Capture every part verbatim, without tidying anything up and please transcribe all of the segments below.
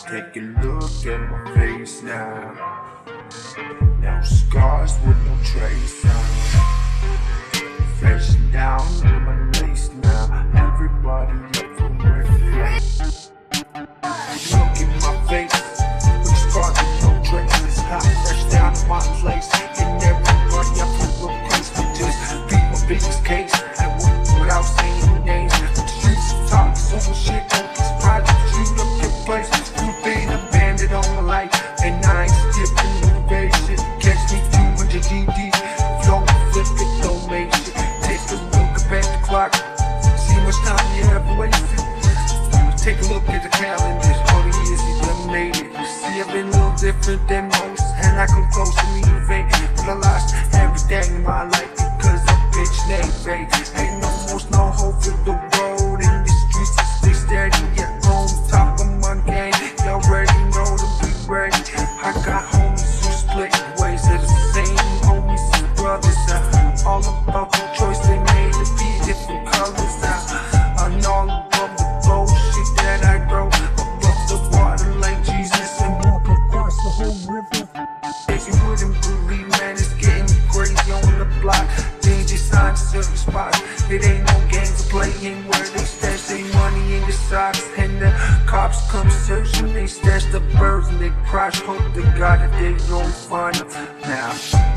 Take a look at my face now. Now scars with no trace now. Flashing down in my lace now. Everybody up for breakfast. Look in my face with scars with no traces. I fresh down in my place. And everybody up for replacement. Just beat my biggest case. And without saying names. The streets talk so much shit on these projects. Shoot up your place. You been abandoned on the light. And I ain't skipping the very shit. Catch me two hundred G D. Don't flip it, don't make shit. Take a look up at the clock. See much time you have wasted. Take a look at the calendar. All the years you done made it. You see I've been a little different than most. And I come close to me in vain. But I lost everything in my life because of bitch named Faith. Ain't no most no hope for the road. In the streets to stay steady at home. Top of my game. You already know to be ready. I got homies who split ways. They're the same homies as brothers. Uh, all about the choice they made to be different colors. Uh, and all above the bullshit that I grow. Above the water like Jesus and walk across the whole river. If you wouldn't believe, man, it's getting crazy on the block. Danger signs, certain spots. It ain't no games to play in where they stash their money in the socks. And the cops come searching, they stash the birds and they crash. Hope to God that they don't find them now.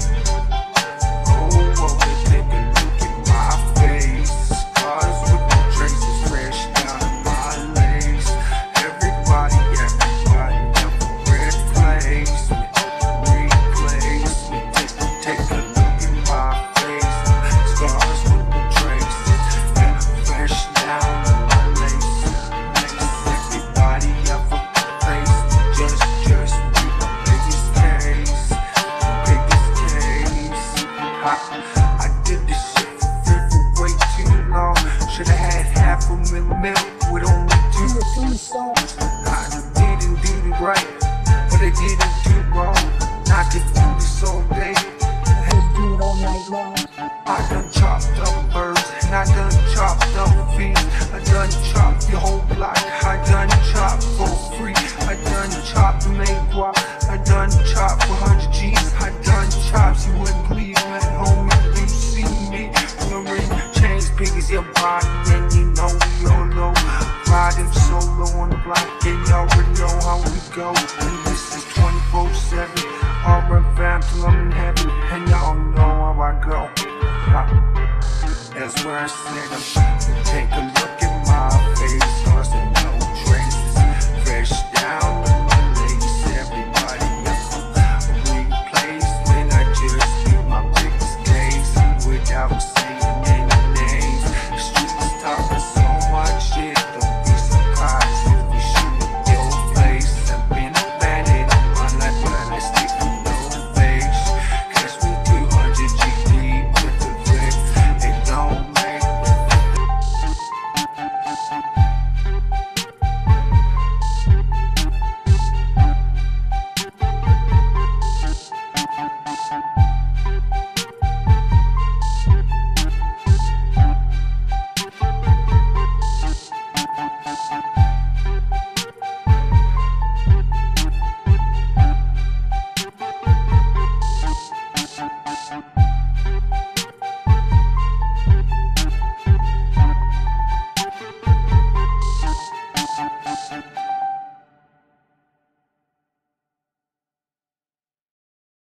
Oh, oh, they take a look at my face. Scars with no traces, fresh down in my lace. Everybody, everybody, every replacement, replacement. Take, take a look at my face. Scars with no traces, fresh down in my lace. Everybody, every replacement. Just, just be the biggest case, biggest case. I, I did this shit for, for way too long. Should've had half a mil milk with only two or three songs. I didn't do it right, but I didn't do it wrong. I could do this all day, I had to do it all night long. I done chopped up birds, and I done chopped up fiends. I done chopped your whole block. I